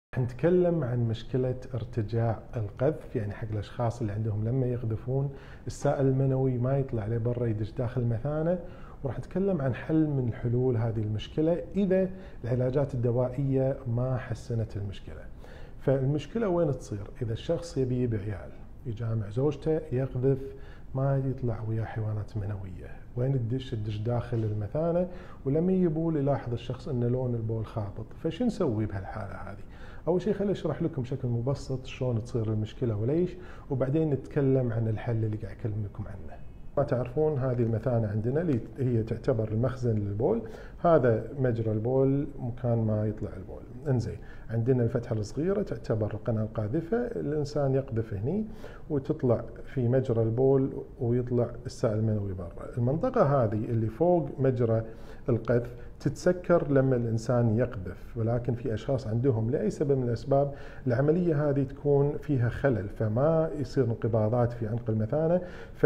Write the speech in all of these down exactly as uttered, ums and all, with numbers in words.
نتكلم عن مشكلة ارتجاع القذف، يعني حق الأشخاص اللي عندهم لما يقذفون السائل المنوي ما يطلع لبرا يدش داخل المثانة، وراح نتكلم عن حل من حلول هذه المشكلة إذا العلاجات الدوائية ما حسنت المشكلة. فالمشكلة وين تصير؟ إذا الشخص يبي يبي عيال، يجامع زوجته، يقذف، ما يطلع وياه حيوانات منوية، وين تدش؟ تدش داخل المثانة، ولما يبول يلاحظ الشخص ان لون البول خابط. فشو نسوي بهالحالة هذه؟ اول شيء خليني اشرح لكم بشكل مبسط شلون تصير المشكلة وليش، وبعدين نتكلم عن الحل اللي قاعد اكلمكم عنه. ما تعرفون هذه المثانة عندنا اللي هي تعتبر المخزن للبول، هذا مجرى البول، مكان ما يطلع البول. انزين، عندنا الفتحة الصغيرة تعتبر القناة القاذفة، الإنسان يقذف هني وتطلع في مجرى البول ويطلع السائل المنوي برا. المنطقة هذه اللي فوق مجرى القذف تتسكر لما الإنسان يقذف، ولكن في أشخاص عندهم لأي سبب من الأسباب العملية هذه تكون فيها خلل، فما يصير انقباضات في عنق المثانة،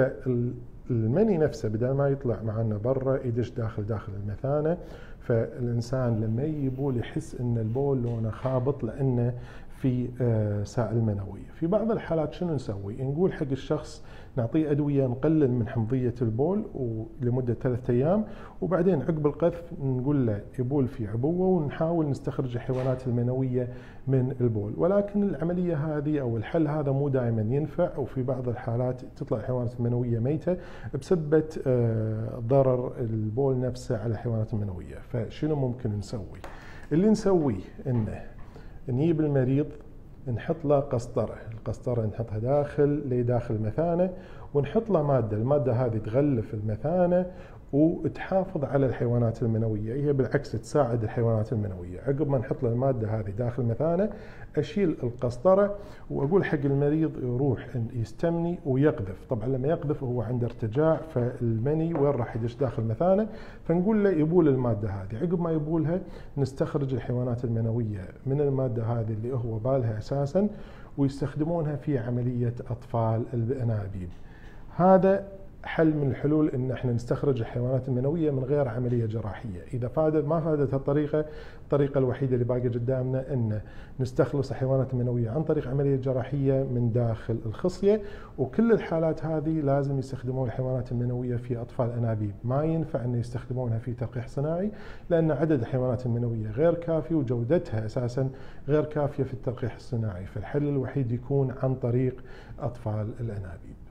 فالمني نفسه بدل ما يطلع معنا برا يدش داخل داخل المثانة. فالإنسان لما يبول يحس أن البول لونه خابط لأنه في سائل منوي. في بعض الحالات شنو نسوي؟ نقول حق الشخص نعطيه أدوية نقلل من حمضية البول لمدة ثلاثة أيام، وبعدين عقب القذف نقول له يبول في عبوة، ونحاول نستخرج الحيوانات المنوية من البول. ولكن العملية هذه أو الحل هذا مو دائما ينفع، وفي بعض الحالات تطلع الحيوانات المنوية ميتة بسبب ضرر البول نفسه على الحيوانات المنوية. فشنو ممكن نسوي؟ اللي نسويه إنه نجيب المريض نحط له قسطرة، القسطرة نحطها داخل لي داخل المثانة، ونحط له مادة، المادة هذه تغلف المثانة وتحافظ على الحيوانات المنوية، هي بالعكس تساعد الحيوانات المنوية. عقب ما نحط له المادة هذه داخل المثانة أشيل القسطرة وأقول حق المريض يروح يستمني ويقذف. طبعا لما يقذف هو عنده ارتجاع، فالمني وين راح يدش داخل المثانة، فنقول له يبول المادة هذه. عقب ما يبولها نستخرج الحيوانات المنوية من المادة هذه اللي هو بالها أساسا، ويستخدمونها في عملية أطفال الأنابيب. هذا حل من الحلول ان احنا نستخرج الحيوانات المنويه من غير عمليه جراحيه. اذا فادت ما فادت هالطريقه، الطريقه الوحيده اللي باقيه قدامنا ان نستخلص الحيوانات المنويه عن طريق عمليه جراحيه من داخل الخصيه. وكل الحالات هذه لازم يستخدمون الحيوانات المنويه في اطفال انابيب، ما ينفع ان يستخدمونها في تلقيح صناعي لان عدد الحيوانات المنويه غير كافي وجودتها اساسا غير كافيه في التلقيح الصناعي. فالحل الوحيد يكون عن طريق اطفال الانابيب.